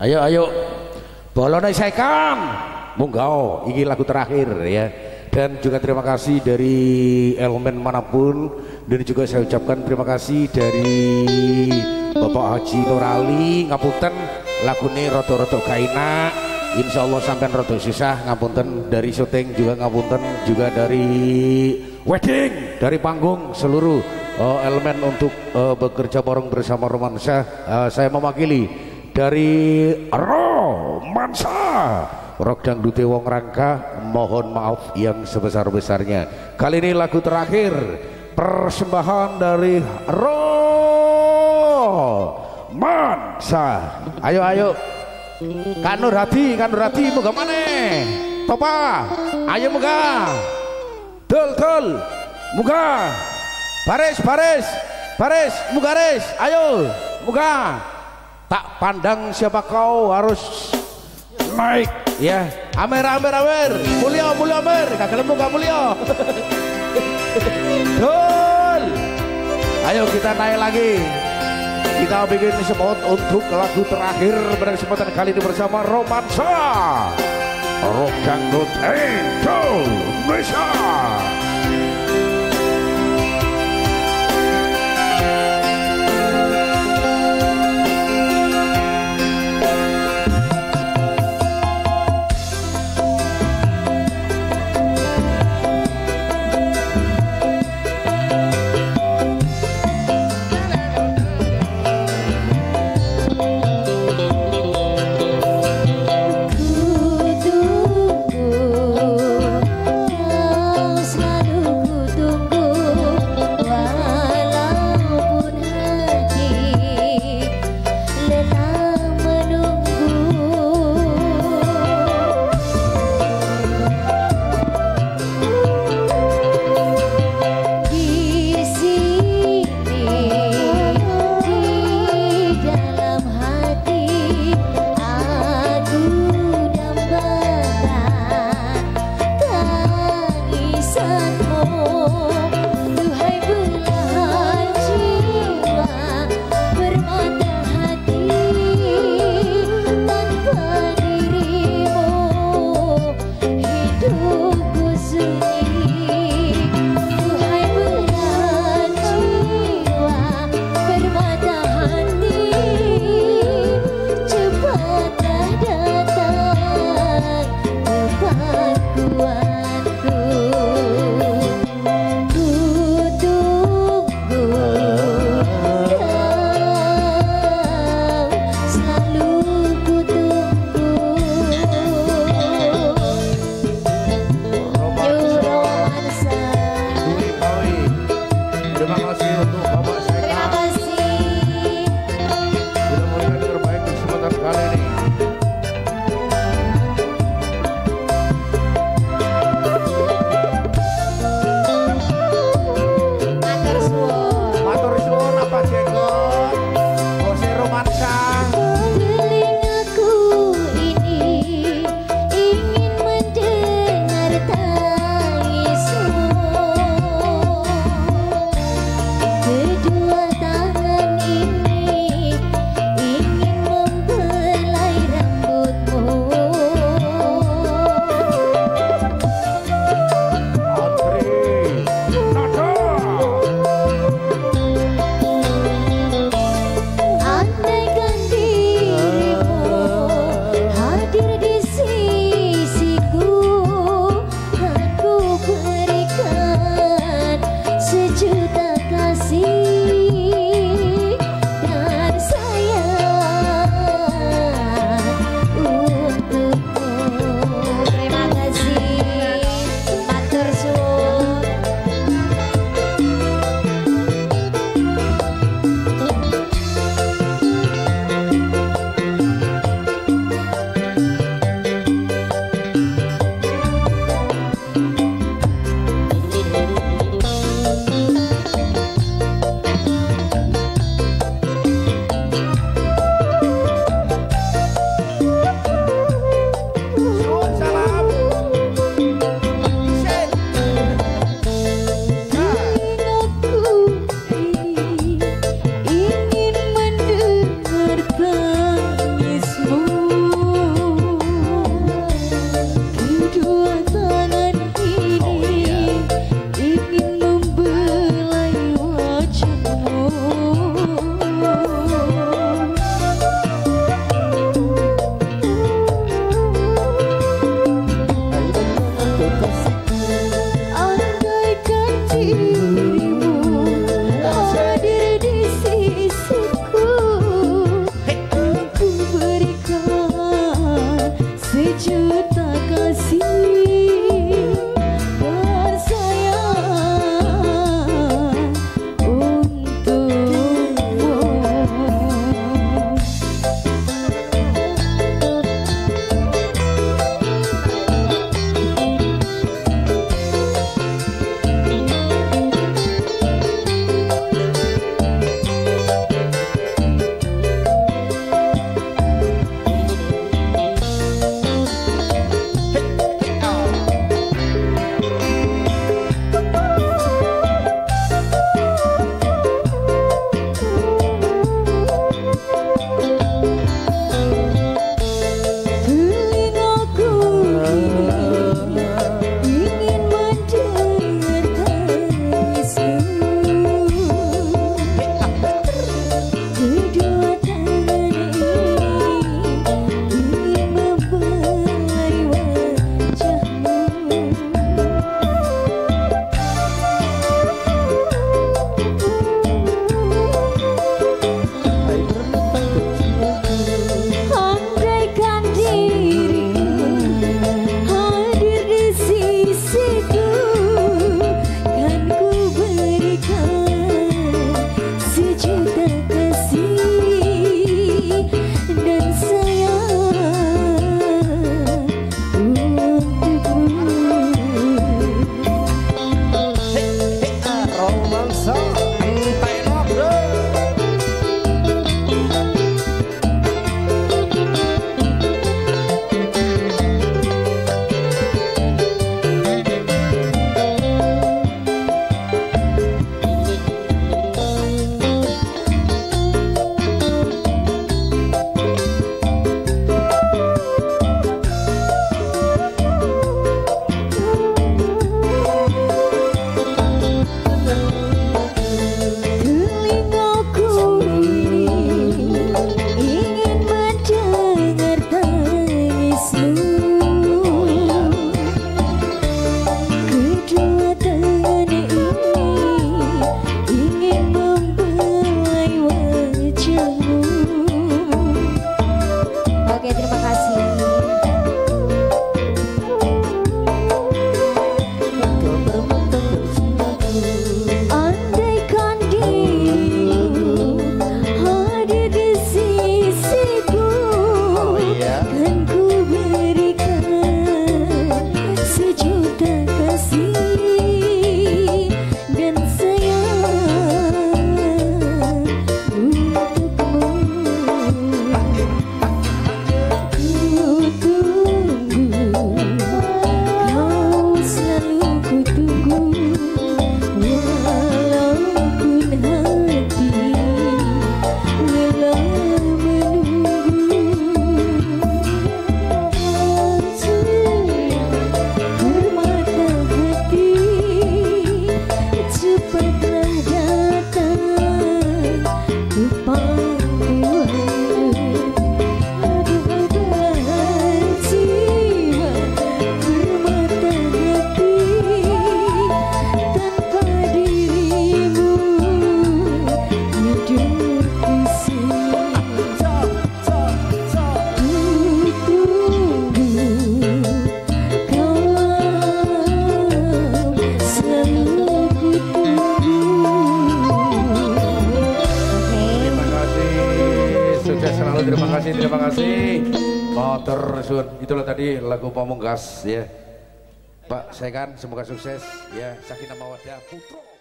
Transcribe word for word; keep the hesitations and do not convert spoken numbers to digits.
Ayo ayo bolone sekam munggah iki lagu terakhir ya. Dan juga terima kasih dari elemen manapun, dan juga saya ucapkan terima kasih dari Bapak Haji Nurali ngapunten lagune roto-roto kaina, insya Allah sampai roto susah ngapunten, dari syuting juga ngapunten, juga dari wedding, dari panggung seluruh uh, elemen untuk uh, bekerja bareng bersama Romansa. Uh, saya mewakili dari Romansa Rock Dangdut Wong Rangka, mohon maaf yang sebesar-besarnya. Kali ini lagu terakhir persembahan dari Romansa. Ayo ayo Kak Nur Hadi, Kak Nur Hadi muga maneh Topa, ayo muga dul dul muga baris baris baris muga res, ayo muga tak pandang siapa kau harus naik ya. Amer amer amer mulia mulia amer kagak muga mulia dul. Ayo kita naik lagi, kita bikin spot untuk lagu terakhir pada kesempatan kali ini bersama Romansa Rock Dangdut Indonesia. Ku tunggu kau selalu sukses selalu, terima kasih, terima kasih. Motor sun, itulah tadi lagu Pamungkas ya. Pak, saya kan semoga sukses ya, Sakinah Mawaddah Putra.